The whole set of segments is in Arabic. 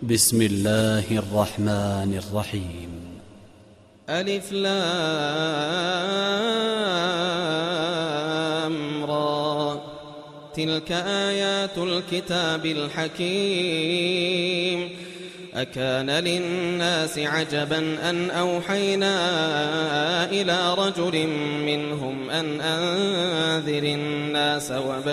بسم الله الرحمن الرحيم. ألف لام را، تلك آيات الكتاب الحكيم. أكان للناس عجبا أن أوحينا إلى رجل منهم أن أنذر الناس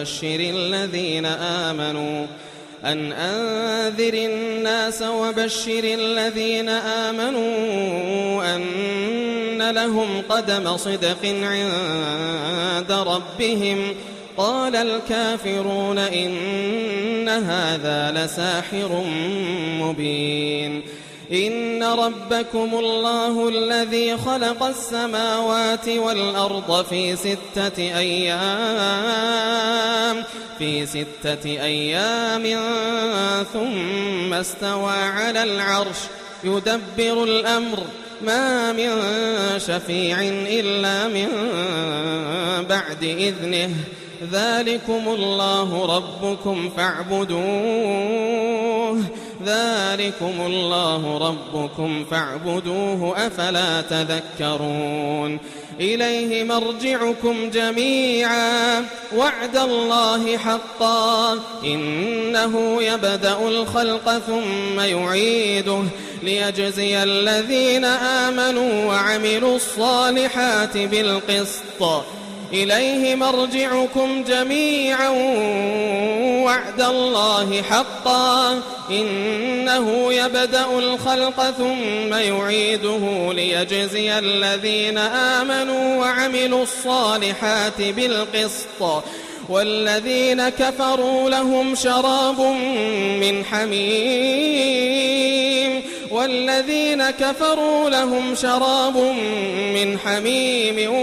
وبشر الذين آمنوا أن لهم قدم صدق عند ربهم. قال الكافرون إن هذا لساحر مبين. إن ربكم الله الذي خلق السماوات والأرض في 6 أيام ثم استوى على العرش يدبر الأمر ما من شفيع إلا من بعد إذنه. ذلكم الله ربكم فاعبدوه أفلا تذكرون. إليه مرجعكم جميعا وعد الله حقا إنه يبدأ الخلق ثم يعيده ليجزي الذين آمنوا وعملوا الصالحات بالقسط. إليه مرجعكم جميعا وعد الله حقا إنه يبدأ الخلق ثم يعيده ليجزي الذين آمنوا وعملوا الصالحات بالقسط. والذين كفروا لهم شراب من حميم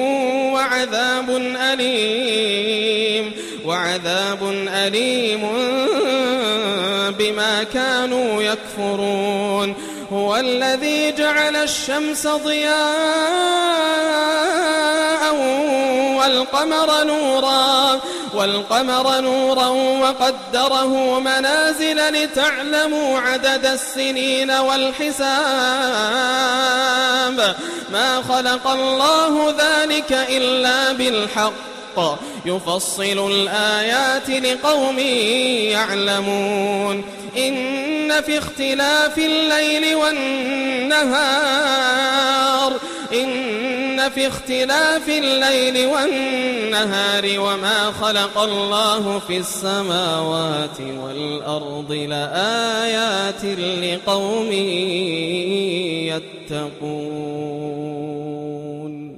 وعذاب أليم بما كانوا يكفرون. هو الذي جعل الشمس ضياء والقمر نورا وقدره منازل لتعلموا عدد السنين والحساب. ما خلق الله ذلك إلا بالحق يفصل الآيات لقوم يعلمون. إن في اختلاف الليل والنهار وما خلق الله في السماوات والأرض لآيات لقوم يتقون.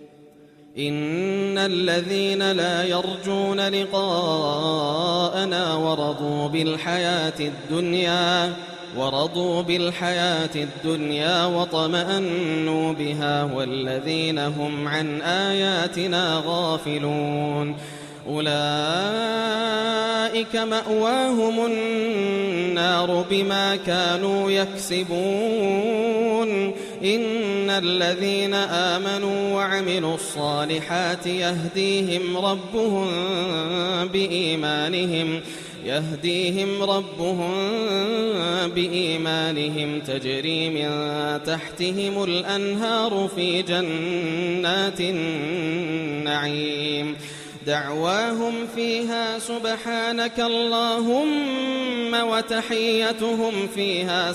إن الذين لا يرجون لقاءنا ورضوا بالحياة الدنيا وطمأنوا بها والذين هم عن آياتنا غافلون أولئك مأواهم النار بما كانوا يكسبون. إن الذين آمنوا وعملوا الصالحات يهديهم ربهم بإيمانهم تجري من تحتهم الأنهار في جنات النعيم. دعواهم فيها سبحانك اللهم وتحيتهم فيها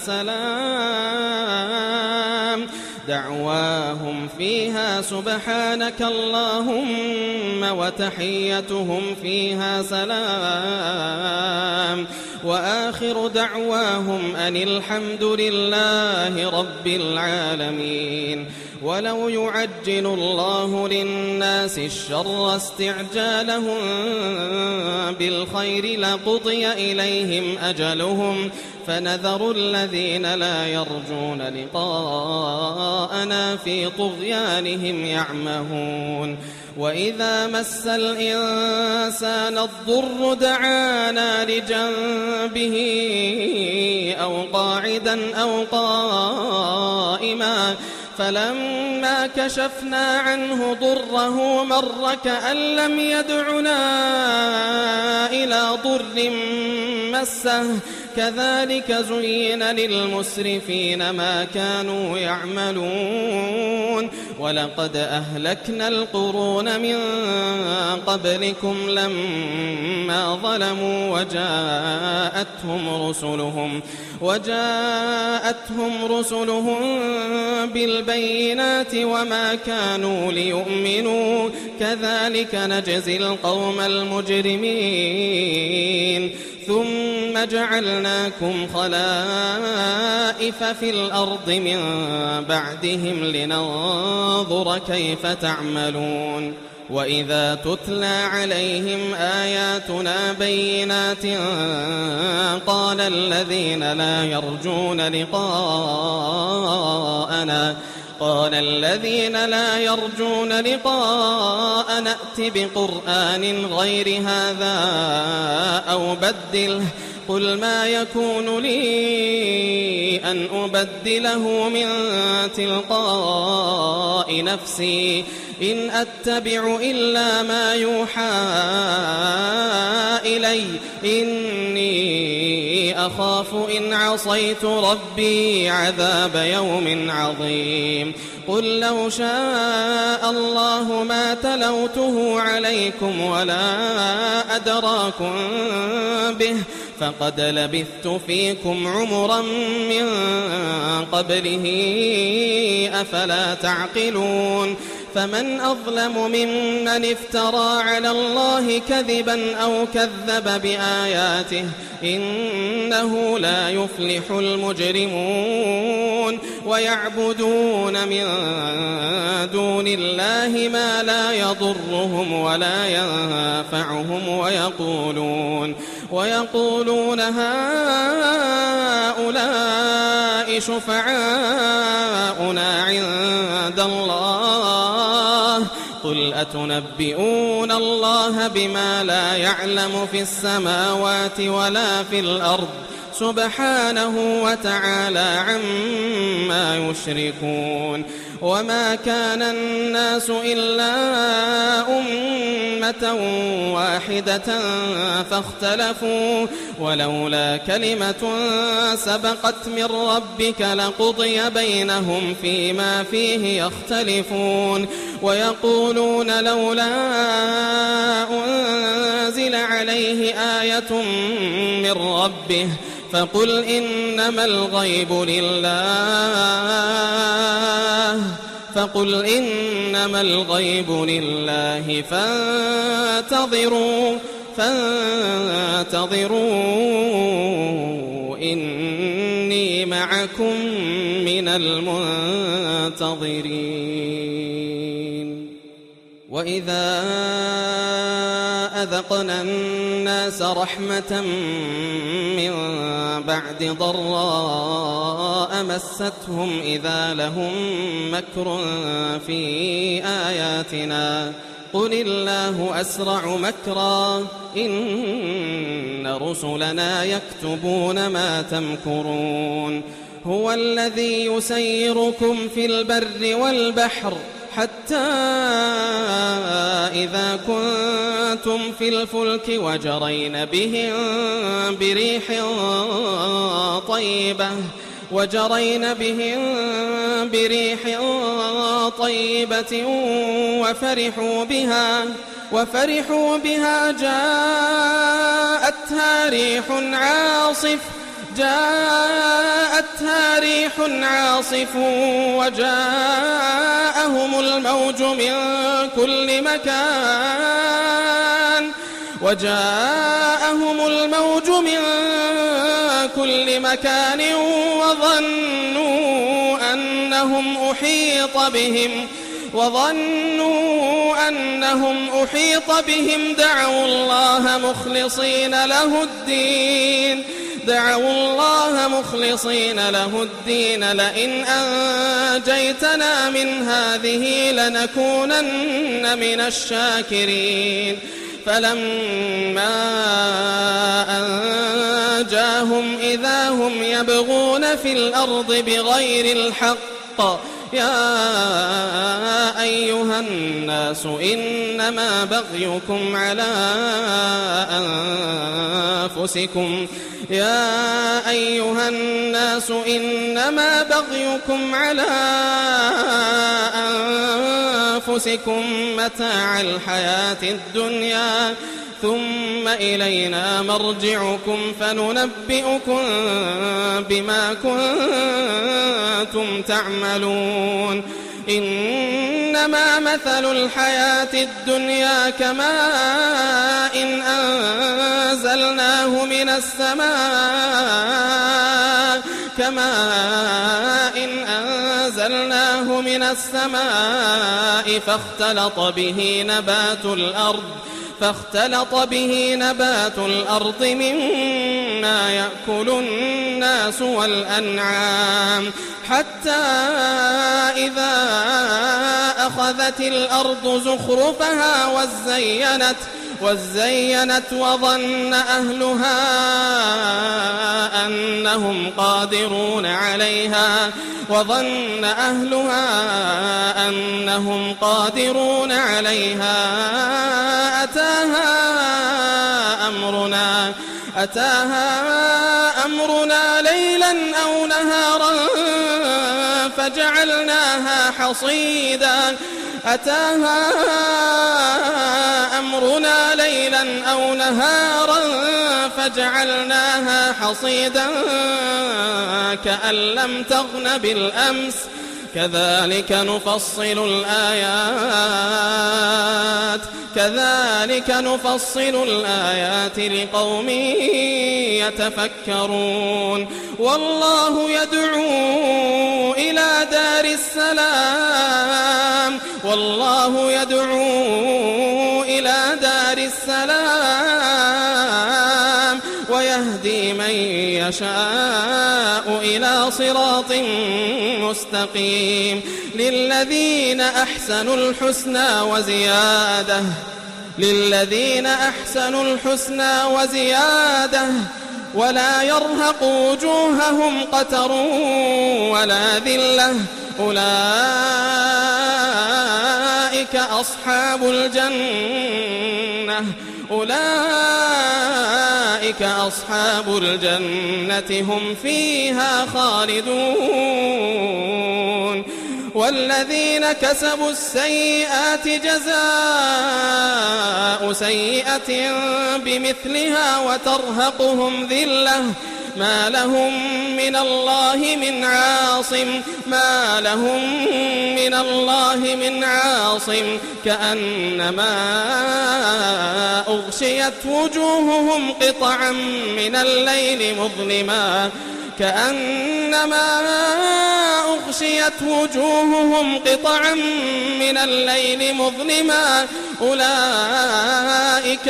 سلام وآخر دعواهم أن الحمد لله رب العالمين. ولو يعجل الله للناس الشر استعجالهم بالخير لقضي إليهم أجلهم فنذر الذين لا يرجون لقاءنا في طغيانهم يعمهون. وإذا مس الإنسان الضر دعانا لجنبه أو قاعدا أو قائما فلما كشفنا عنه ضره مر كأن لم يدعنا إلى ضر مسه كذلك زين للمسرفين ما كانوا يعملون ولقد أهلكنا القرون من قبلكم لما ظلموا وجاءتهم رسلهم بالبينات وما كانوا ليؤمنوا كذلك نجزي القوم المجرمين ثم جعلناكم خلائف في الأرض من بعدهم لننظر كيف تعملون وإذا تتلى عليهم آياتنا بينات قال الذين لا يرجون لقاءنا ائت بقرآن غير هذا أو بدله قل ما يكون لي أن أبدله من تلقاء نفسي إن أتبع إلا ما يوحى إلي إني أخاف إن عصيت ربي عذاب يوم عظيم قل لو شاء الله ما تلوته عليكم ولا أدراكم به فقد لبثت فيكم عمرا من قبله أفلا تعقلون فمن أظلم ممن افترى على الله كذبا أو كذب بآياته إنه لا يفلح المجرمون ويعبدون من دون الله ما لا يضرهم ولا ينفعهم ويقولون هؤلاء شفعاؤنا عند الله قل أتنبئون الله بما لا يعلم في السماوات ولا في الأرض سبحانه وتعالى عما يشركون وما كان الناس إلا أمة واحدة فاختلفوا ولولا كلمة سبقت من ربك لقضي بينهم فيما فيه يختلفون ويقولون لولا أنزل عليه آية من ربه فقل إنما الغيب لله فانتظروا إني معكم من المنتظرين وإذا أذقنا الناس رحمة من بعد ضراء مستهم إذا لهم مكر في آياتنا قل الله أسرع مكرا إن رسلنا يكتبون ما تمكرون هو الذي يسيركم في البر والبحر حتى إذا كنتم في الفلك وجرين بهم بريح طيبة وفرحوا بها جاءتها ريح عاصف وجاءهم الموج من كل مكان وظنوا أنهم أحيط بهم دعوا الله مخلصين له الدين لئن أنجيتنا من هذه لنكونن من الشاكرين فلما أنجاهم إذا هم يبغون في الأرض بغير الحق يا أيها الناس إنما بغيكم على أنفسكم متاع الحياة الدنيا ثم إلينا مرجعكم فننبئكم بما كنتم تعملون إنما مثل الحياة الدنيا كماء أنزلناه من السماء فاختلط به نبات الأرض مما يأكل الناس والأنعام حتى إذا أخذت الأرض زخرفها وزينت وظن أهلها أنهم قادرون عليها أتاها أمرنا ليلا أو نهارا فجعلناها حصيدا كأن لم تغن بالأمس كذلك نفصل الآيات لقوم يتفكرون والله يدعو إلى دار السلام ويهدي من يشاء إلى صراط مستقيم للذين أحسنوا الحسنى وزيادة ولا يرهق وجوههم قتر ولا ذلة أولئك أصحاب الجنة هم فيها خالدون والذين كسبوا السيئات جزاء سيئة بمثلها وترهقهم ذلة ما لهم من الله من عاصم كأنما أغشيت وجوههم قطعا من الليل مظلما أولئك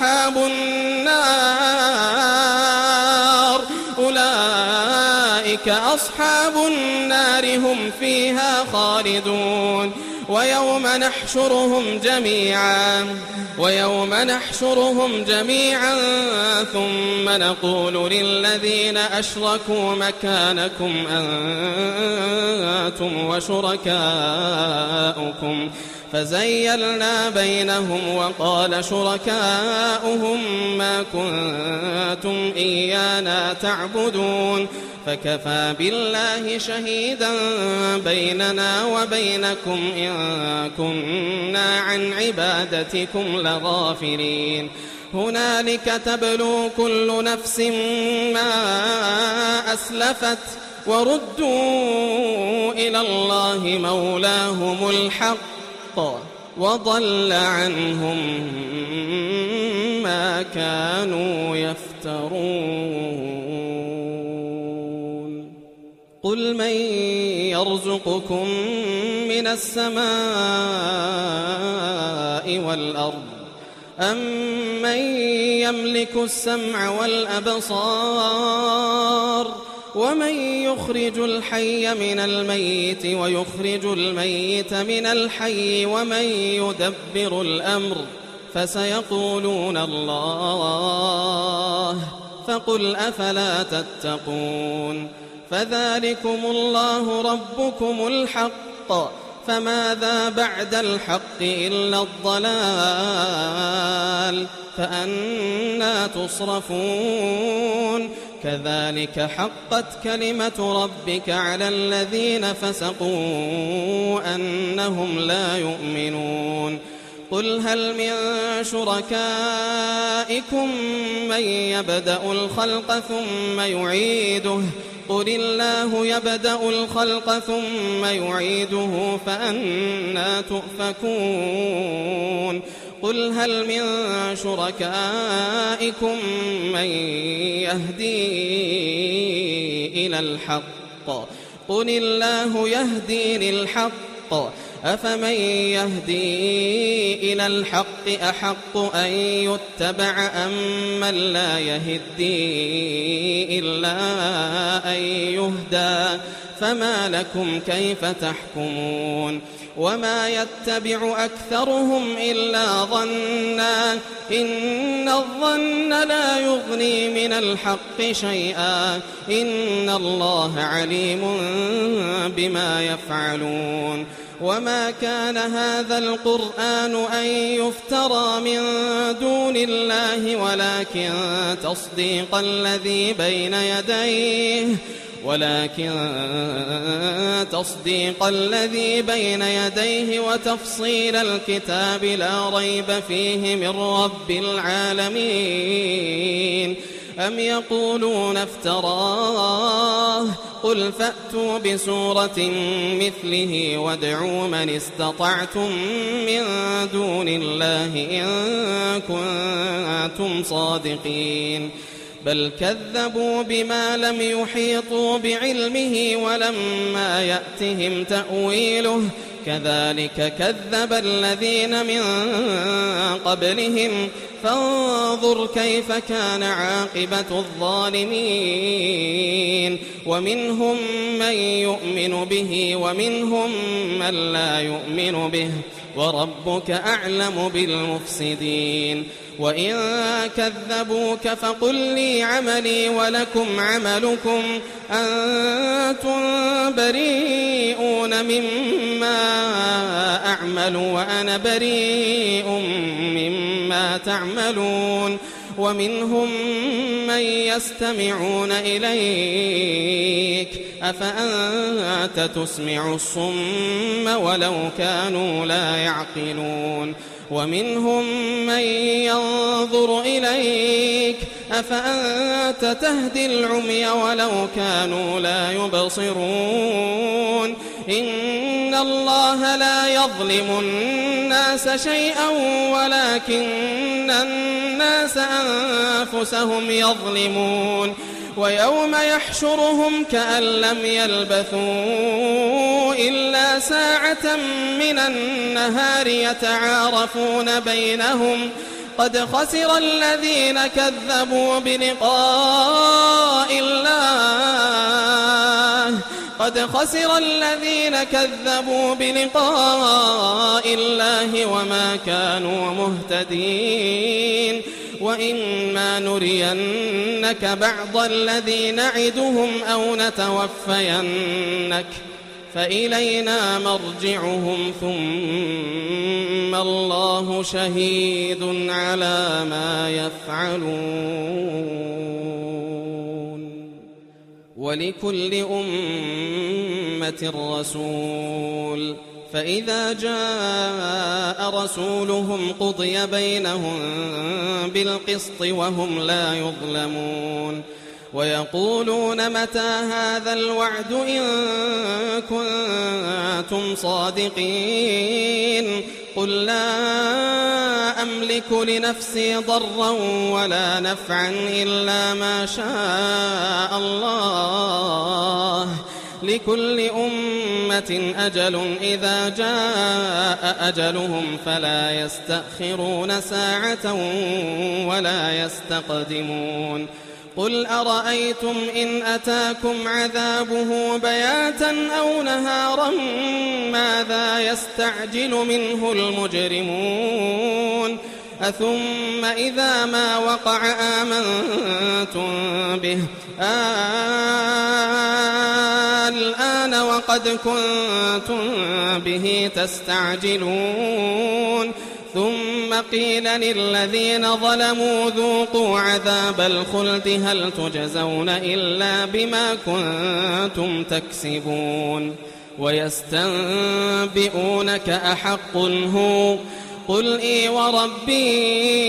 أصحاب النار هم فيها خالدون ويوم نحشرهم جميعا ثم نقول للذين أشركوا مكانكم أنتم وشركاؤكم فزيلنا بينهم وقال شركاؤهم ما كنتم إيانا تعبدون فكفى بالله شهيدا بيننا وبينكم إن كنا عن عبادتكم لغافلين هنالك تبلو كل نفس ما أسلفت وردوا إلى الله مولاهم الحق وضل عنهم ما كانوا يفترون قل من يرزقكم من السماء والأرض أمن يملك السمع والأبصار ومن يخرج الحي من الميت ويخرج الميت من الحي ومن يدبر الأمر فسيقولون الله فقل أفلا تتقون فذلكم الله ربكم الحق فماذا بعد الحق إلا الضلال فأنى تصرفون كذلك حقت كلمة ربك على الذين فسقوا أنهم لا يؤمنون قل هل من شركائكم من يبدأ الخلق ثم يعيده قل الله يبدأ الخلق ثم يعيده فأنى تؤفكون قل هل من شركائكم من يهدي إلى الحق قل الله يهدي للحق أفمن يهدي إلى الحق أحق أن يتبع أم من لا يهدي إلا أن يهدى فما لكم كيف تحكمون وما يتبع أكثرهم إلا ظنا إن الظن لا يغني من الحق شيئا إن الله عليم بما يفعلون وما كان هذا القرآن أن يفترى من دون الله ولكن تصديق الذي بين يديه وتفصيل الكتاب لا ريب فيه من رب العالمين أم يقولون افتراه قل فأتوا بسورة مثله وادعوا من استطعتم من دون الله إن كنتم صادقين بل كذبوا بما لم يحيطوا بعلمه ولما يأتهم تأويله كذلك كذب الذين من قبلهم فانظر كيف كان عاقبة الظالمين ومنهم من يؤمن به ومنهم من لا يؤمن به وربك أعلم بالمفسدين وإن كذبوك فقل لي عملي ولكم عملكم أنتم بريئون مما أعمل وأنا بريء مما تعملون ومنهم من يستمعون إليك أفأنت تسمع الصم ولو كانوا لا يعقلون ومنهم من ينظر إليك أفأنت تهدي العمي ولو كانوا لا يبصرون إن الله لا يظلم الناس شيئا ولكن الناس أنفسهم يظلمون ويوم يحشرهم كأن لم يلبثوا إلا ساعة من النهار يتعارفون بينهم قد خسر الذين كذبوا بلقاء الله وما كانوا مهتدين وإما نرينك بعض الذي نعدهم أو نتوفينك فإلينا مرجعهم ثم الله شهيد على ما يفعلون ولكل أمة رسول فإذا جاء رسولهم قضي بينهم بالقسط وهم لا يظلمون ويقولون متى هذا الوعد إن كنتم صادقين قل لا أملك لنفسي ضرا ولا نفعا إلا ما شاء الله لكل أمة أجل إذا جاء أجلهم فلا يستأخرون ساعة ولا يستقدمون قل أرأيتم إن أتاكم عذابه بياتا أو نهارا ماذا يستعجل منه المجرمون أثم إذا ما وقع آمنتم به الآن قد كنتم به تستعجلون ثم قيل للذين ظلموا ذوقوا عذاب الخلد هل تجزون إلا بما كنتم تكسبون ويستنبئونك أحق هو قل إي وربي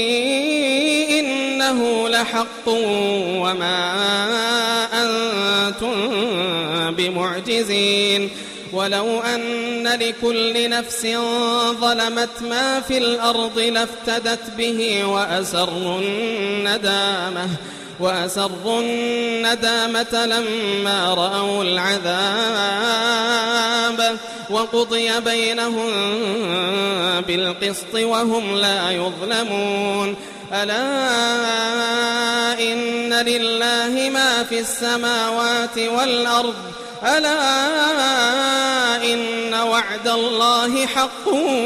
إنه لحق وما أنتم بمعجزين ولو أن لكل نفس ظلمت ما في الأرض لافتدت به وأسروا الندامة لما رأوا العذاب وقضي بينهم بالقسط وهم لا يظلمون ألا إن لله ما في السماوات والأرض ألا إن وعد الله حق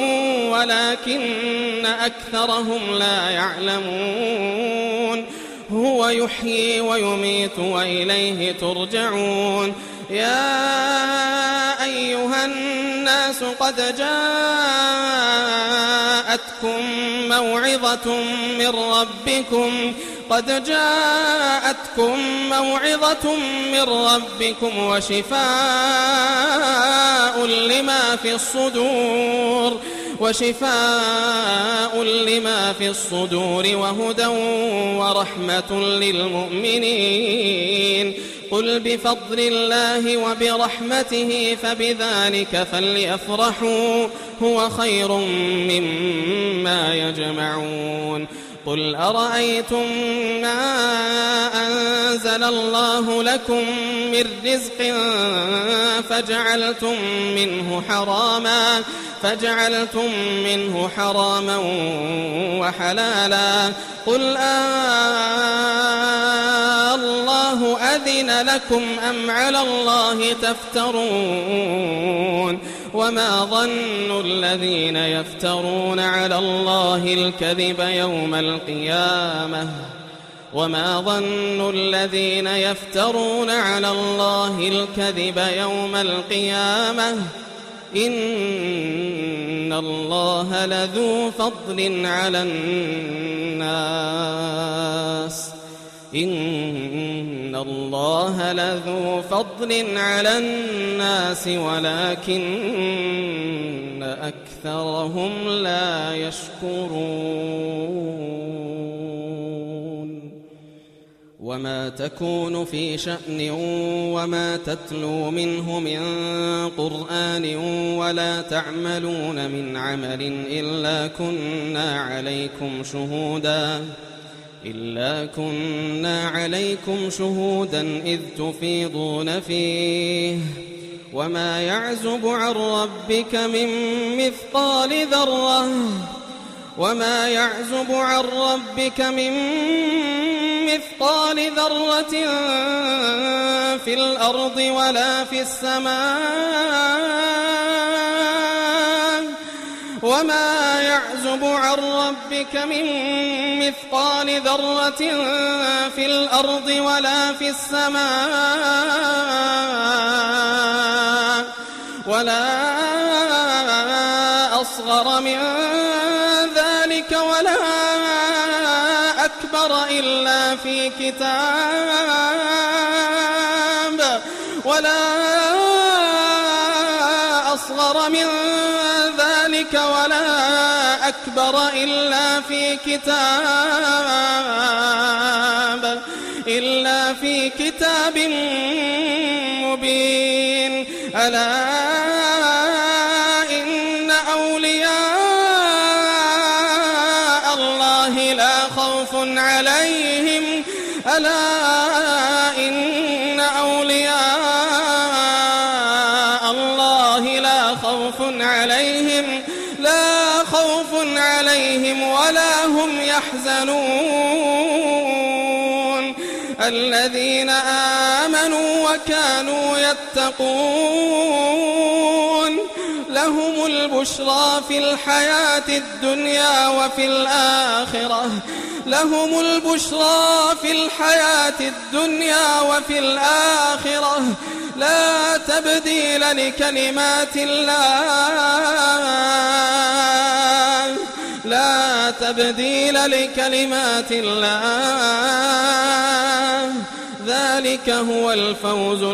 ولكن أكثرهم لا يعلمون هو يحيي ويميت وإليه ترجعون يا أيها الناس قد جاءتكم موعظة من ربكم وشفاء لما في الصدور وهدى ورحمة للمؤمنين قل بفضل الله وبرحمته فبذلك فليفرحوا هو خير مما يجمعون قل أرأيتم ما أنزل الله لكم من رزق فجعلتم منه حراما وحلالا قل الله أذن لكم أم على الله تفترون وما ظن الذين يفترون على الله الكذب يوم القيامة إن الله لذو فضل على الناس ولكن أكثرهم لا يشكرون وما تكون في شأن وما تتلو منه من قرآن ولا تعملون من عمل إلا كنا عليكم شهودا إذ تفيضون فيه وما يعزب عن ربك من مثقال ذرة في الأرض ولا في السماء وما يعزب عن ربك من مثقال ذرة في الأرض ولا في السماء ولا أصغر من ذلك ولا أكبر إلا في كتاب مبين ألا إن أولياء الله لا خوف عليهم ولا هم يحزنون الذين آمنوا وكانوا يتقون لهم البشرى في الحياة الدنيا وفي الآخرة لا تبديل لكلمات الله لا تبديل لكلمات الله ذلك هو الفوز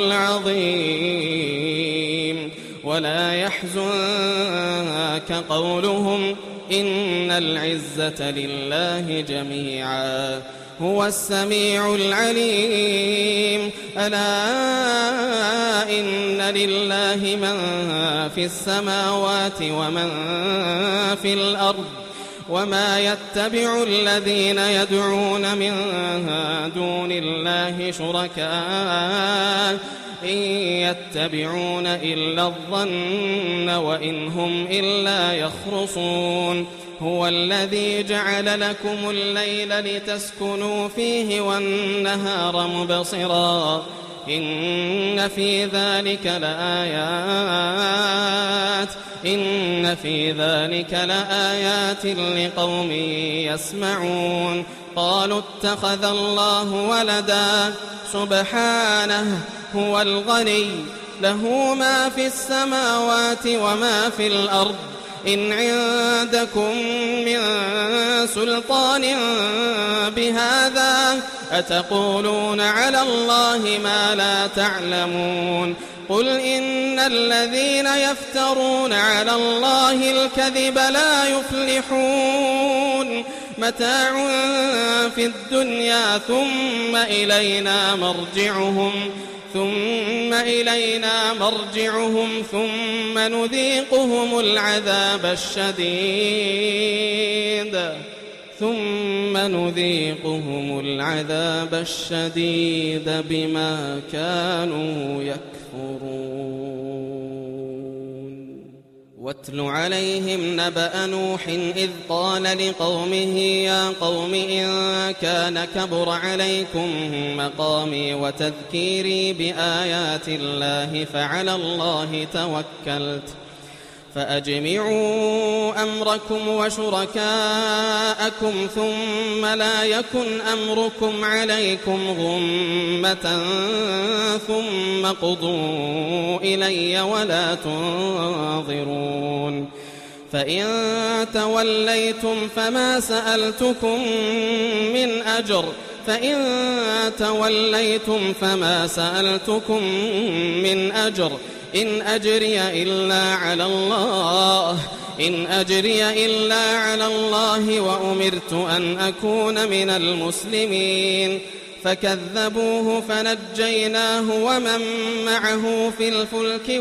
العظيم ولا يحزنك قولهم إن العزة لله جميعا هو السميع العليم ألا إن لله من في السماوات ومن في الأرض وما يتبع الذين يدعون من دون الله شركاء إن يتبعون إلا الظن وإن هم إلا يخرصون هو الذي جعل لكم الليل لتسكنوا فيه والنهار مبصرا إن في ذلك لآيات لقوم يسمعون قالوا اتخذ الله ولدا سبحانه هو الغني له ما في السماوات وما في الأرض إن عندكم من سلطان بهذا أتقولون على الله ما لا تعلمون قل إن الذين يفترون على الله الكذب لا يفلحون متاع في الدنيا ثم إلينا مرجعهم ثم نذيقهم العذاب الشديد بما كانوا يكفرون واتل عليهم نبأ نوح إذ قال لقومه يا قوم إن كان كبر عليكم مقامي وتذكيري بآيات الله فعلى الله توكلت فأجمعوا أمركم وشركاءكم ثم لا يكن أمركم عليكم غمة ثم قضوا إلي ولا تنظرون فإن توليتم فما سألتكم من أجر إن أجري إلا على الله وأمرت أن أكون من المسلمين فكذبوه فنجيناه ومن معه في الفلك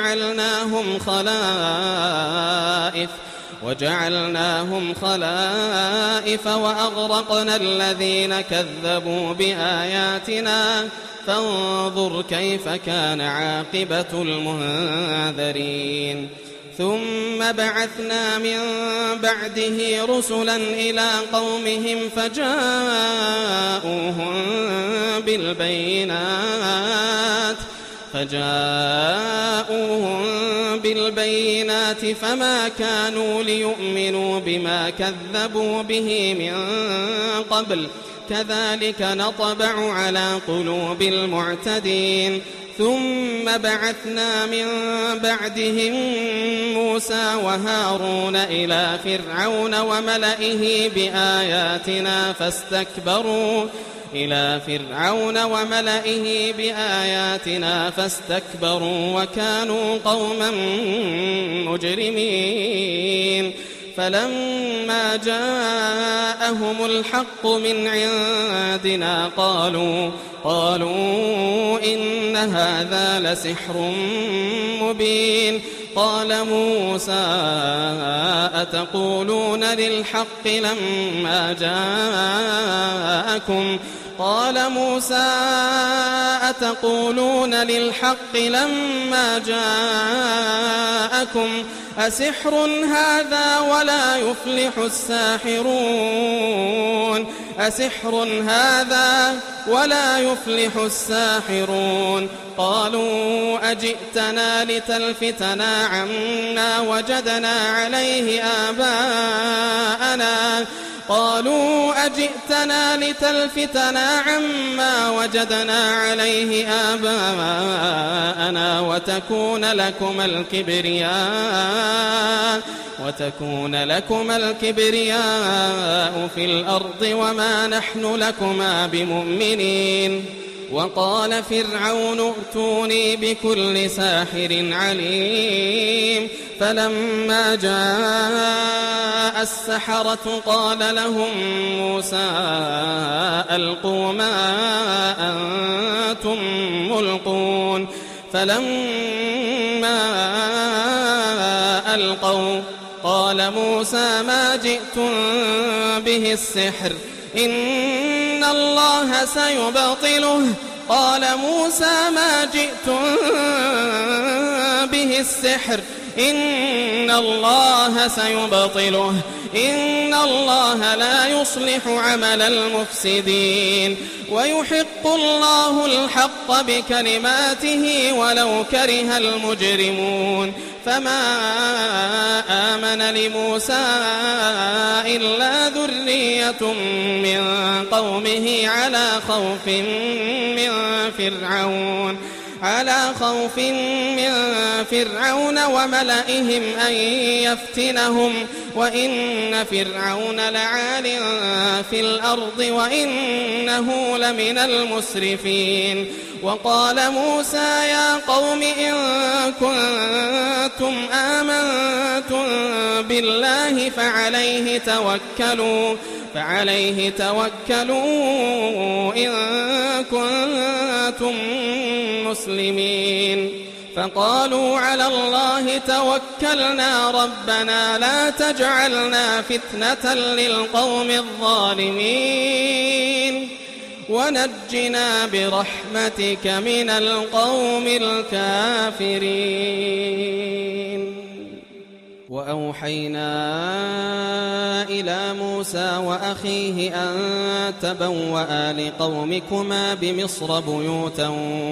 وجعلناهم خلائف وأغرقنا الذين كذبوا بآياتنا فانظر كيف كان عاقبة المنذرين ثم بعثنا من بعده رسلا إلى قومهم فجاءوهم بالبينات فما كانوا ليؤمنوا بما كذبوا به من قبل كذلك نطبع على قلوب المعتدين ثم بعثنا من بعدهم موسى وهارون إلى فرعون وملئه بآياتنا فاستكبروا وكانوا قوما مجرمين فلما جاءهم الحق من عندنا قالوا إن هذا لسحر مبين قال موسى أتقولون للحق لما جاءكم أسحر هذا ولا يفلح الساحرون قالوا أجئتنا لتلفتنا عما وجدنا عليه آباءنا قالوا أجئتنا لتلفتنا عما وجدنا عليه آباءنا وتكون لكما الكبرياء في الأرض وما نحن لكما بمؤمنين. وقال فرعون ائتوني بكل ساحر عليم. فلما جاء السحرة قال لهم موسى ألقوا ما أنتم ملقون. فلما ألقوا قال موسى ما جئتم به السحر إن الله سيبطله. قال موسى ما جئتم به السحر إن الله سيبطله إن الله لا يصلح عمل المفسدين ويحق الله الحق بكلماته ولو كره المجرمون. فما آمن لموسى إلا ذرية من قومه على خوف من فرعون وملئهم أن يفتنهم وإن فرعون لعال في الأرض وإنه لمن المسرفين. وقال موسى يا قوم إن كنتم آمنتم بالله فعليه توكلوا إن كنتم مسلمين. فقالوا على الله توكلنا ربنا لا تجعلنا فتنة للقوم الظالمين ونجنا برحمتك من القوم الكافرين. وأوحينا إلى موسى وأخيه أن تبوأ لقومكما بمصر بيوتا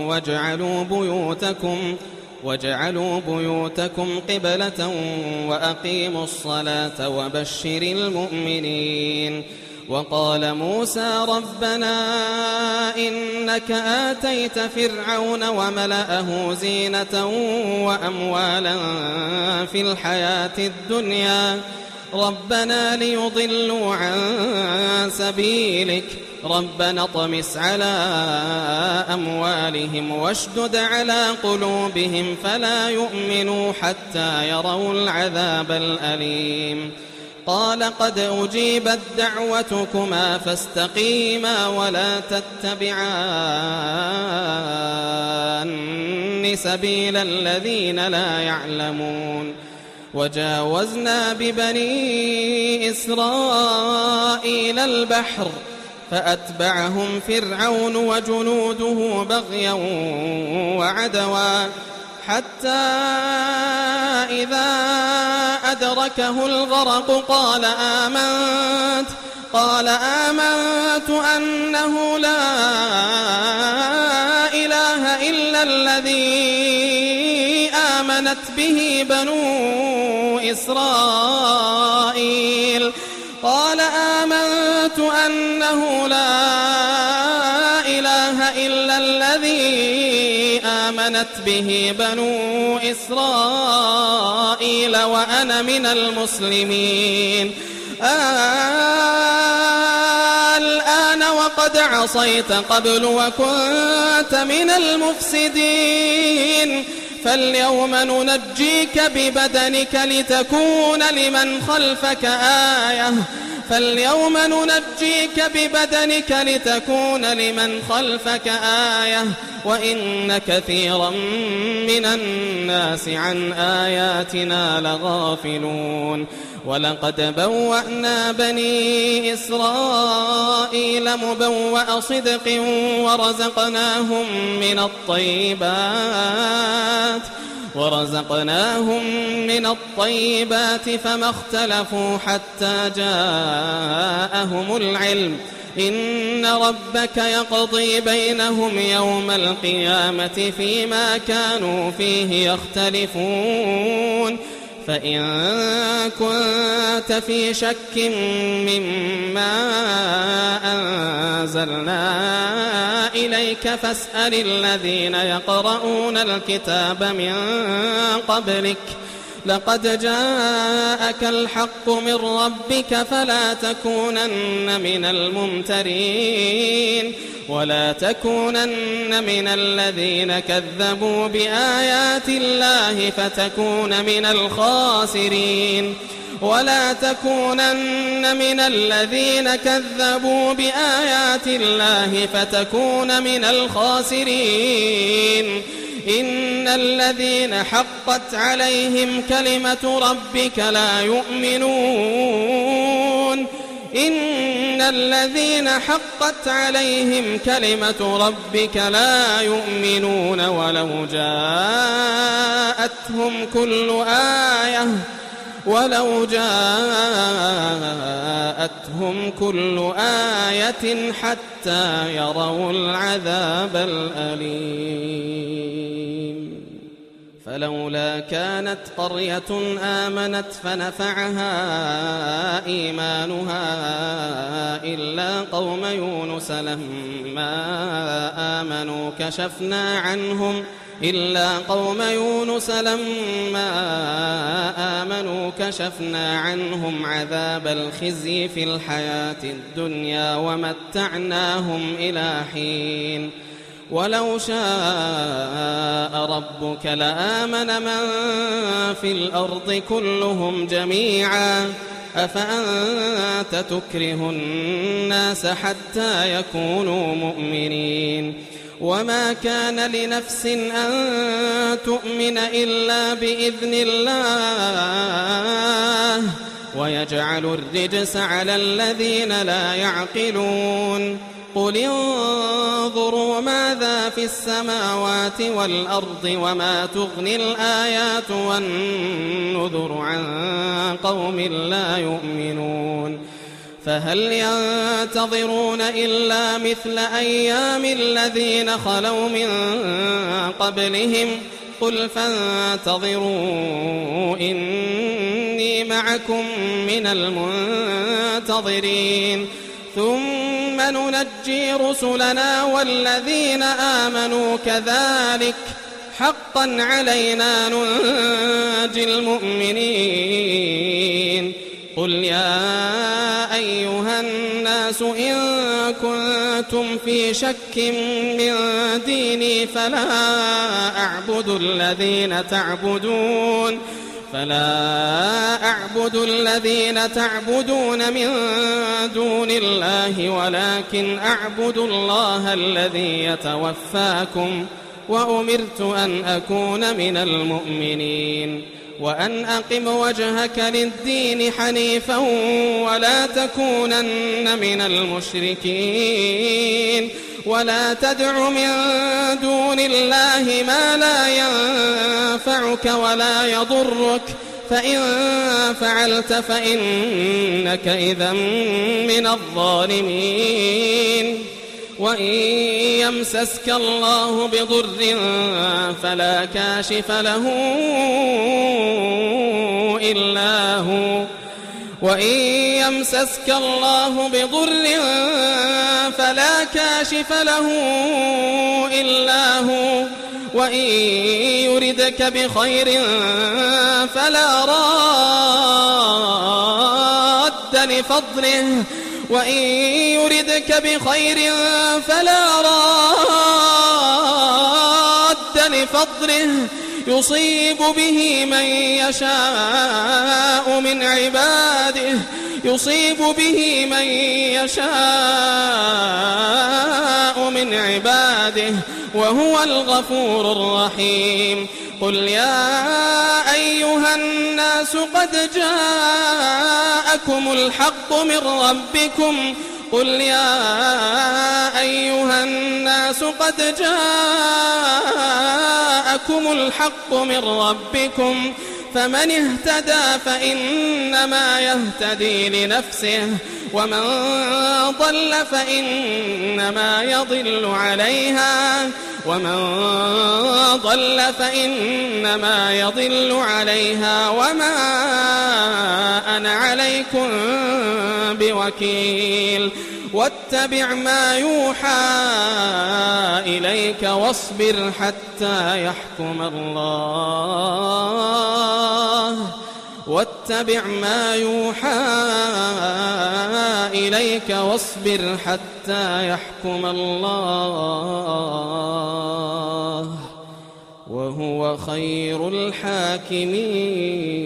واجعلوا بيوتكم قبلة وأقيموا الصلاة وبشر المؤمنين. وقال موسى ربنا إنك آتيت فرعون وملأه زينة وأموالا في الحياة الدنيا ربنا ليضلوا عن سبيلك ربنا اطمس على أموالهم واشدد على قلوبهم فلا يؤمنوا حتى يروا العذاب الأليم. قال قد أجيبت دعوتكما فاستقيما ولا تتبعان سبيل الذين لا يعلمون. وجاوزنا ببني إسرائيل البحر فأتبعهم فرعون وجنوده بغيا وعدوا حتى إذا أدركه الغرق قال آمنت أنه لا إله إلا الذي آمنت به بنو إسرائيل قال آمنت أنه لا إله إلا الذي آمنت به بنو إسرائيل وأنا من المسلمين. الآن وقد عصيت قبل وكنت من المفسدين فاليوم ننجيك ببدنك لتكون لمن خلفك آية وإن كثيرا من الناس عن آياتنا لغافلون. ولقد بوأنا بني إسرائيل مبوأ صدق ورزقناهم من الطيبات فما اختلفوا حتى جاءهم العلم إن ربك يقضي بينهم يوم القيامة فيما كانوا فيه يختلفون فإن كنت في شك مما أنزلنا إليك فاسأل الذين يقرؤون الكتاب من قبلك لقد جاءك الحق من ربك فلا تكونن من الممترين ولا تكونن من الذين كذبوا بآيات الله فتكون من الخاسرين ولا تكونن من الذين كذبوا بآيات الله فتكون من الخاسرين إن الذين حقت عليهم كلمة ربك لا يؤمنون إن الذين حقت عليهم كلمة ربك لا يؤمنون ولو جاءتهم كل آية حتى يروا العذاب الأليم فلولا كانت قرية آمنت فنفعها إيمانها إلا قوم يونس لما آمنوا كشفنا عنهم عذاب الخزي في الحياة الدنيا ومتعناهم إلى حين ولو شاء ربك لآمن من في الأرض كلهم جميعا أفأنت تكره الناس حتى يكونوا مؤمنين وما كان لنفس أن تؤمن إلا بإذن الله ويجعل الرجس على الذين لا يعقلون قل انظروا ماذا في السماوات والأرض وما تغني الآيات والنذر عن قوم لا يؤمنون فهل ينتظرون إلا مثل أيام الذين خلوا من قبلهم قل فانتظروا إني معكم من المنتظرين ثم ننجي رسلنا والذين آمنوا كذلك حقا علينا ننجي المؤمنين قل يا أيها الناس إن كنتم في شك من ديني فلا أعبد الذين تعبدون من دون الله ولكن أعبد الله الذي يتوفاكم وأمرت أن أكون من المؤمنين وأن أقم وجهك للدين حنيفا ولا تكونن من المشركين ولا تدع من دون الله ما لا ينفعك ولا يضرك فإن فعلت فإنك إذا من الظالمين وإن يمسسك الله بضر فلا كاشف له إلا هو وإن يمسسك الله بضر فلا كاشف له إلا هو وإن يردك بخير فلا راد لفضله وإن يردك بخير فلا راد لفضله يصيب به من يشاء من عباده وهو الغفور الرحيم قل يا أيها الناس قد جاءكم الحق من ربكم فمن اهتدى فإنما يهتدي لنفسه ومن ضل فإنما يضل عليها ومن ضل فإنما يضل عليها وما أنا عليكم بوكيل واتبع ما يوحى إليك واصبر حتى يحكم الله واتبع ما يوحى إليك واصبر حتى يحكم الله وهو خير الحاكمين.